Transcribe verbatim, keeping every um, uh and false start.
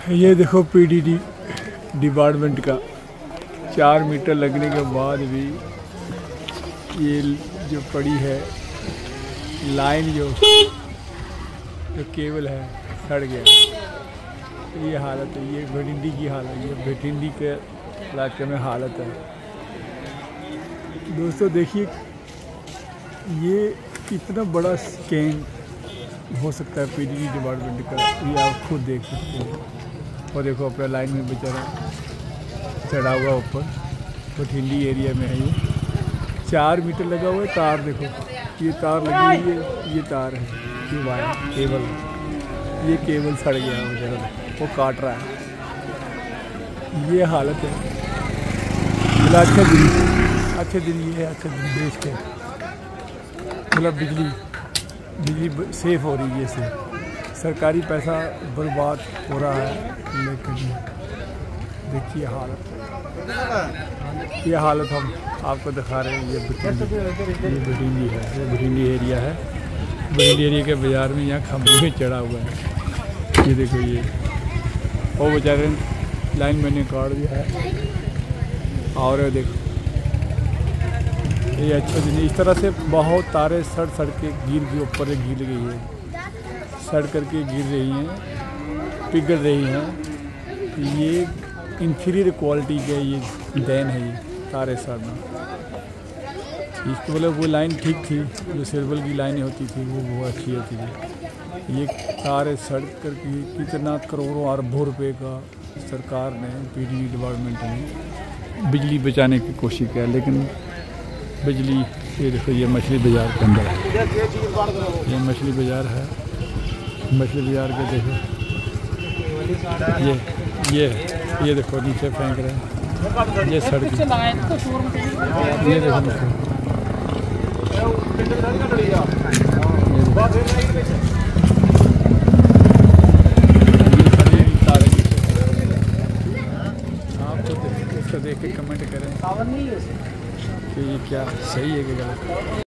ये देखो PDD department का चार मीटर लगने के बाद भी ये जो पड़ी है लाइन, जो जो केबल है सड़ गया। ये हालत है, ये भटिंडी की हालत है, ये भटिंडी के इलाके में हालत है। दोस्तों देखिए, ये इतना बड़ा स्कैम हो सकता है पीडीडी डिपार्टमेंट का, ये आप खुद देख सकते हो। और देखो अपना लाइन में बेचारा चढ़ा हुआ ऊपर, भटिंडी एरिया में है। ये चार मीटर लगा हुआ है तार, देखो ये तार लगी हुई है, ये तार है, ये वायर केबल, ये केबल सड़ गया है बेचारा, वो काट रहा है। ये हालत है। अच्छे दिन अच्छे दिन ये है, अच्छे दिन देश के, मतलब बिजली बिजली सेफ हो रही है, इससे सरकारी पैसा बर्बाद हो रहा है। लेकिन देखिए हालत, ये हालत हम आपको दिखा रहे हैं। ये भटिंडी, ये भटिंडी है, ये भटिंडी एरिया है। भटिंडी एरिया के बाज़ार में यहाँ खंभे में चढ़ा हुआ है। ये देखो, ये वो बेचारे लाइन मैंने काट दिया है। और देखो ये अच्छा दिन, इस तरह से बहुत तारे सड़ सड़ के गिर के ऊपर गिर गई है, सड़ करके गिर रही हैं, पिघल रही हैं। ये इंफीरियर क्वालिटी का ये देन है, ये तारे सड़ना। इसको मतलब वो लाइन ठीक थी, जो सिरबल की लाइनें होती थी वो बहुत अच्छी होती थी। ये तारे सड़ करके कितना करोड़ों अरबों रुपए का सरकार ने, पीडीडी डिपार्टमेंट ने बिजली बचाने की कोशिश किया, लेकिन बिजली, ये देखो ये मछली बाज़ार के अंदर है, ये मछली बाज़ार है। मछली बाज़ार के देखो, ये ये ये देखो नीचे फेंक रहे हैं, ये सड़क, ये देखो आप तो इसको देख के कमेंट करें कि ये क्या सही है कि गलत।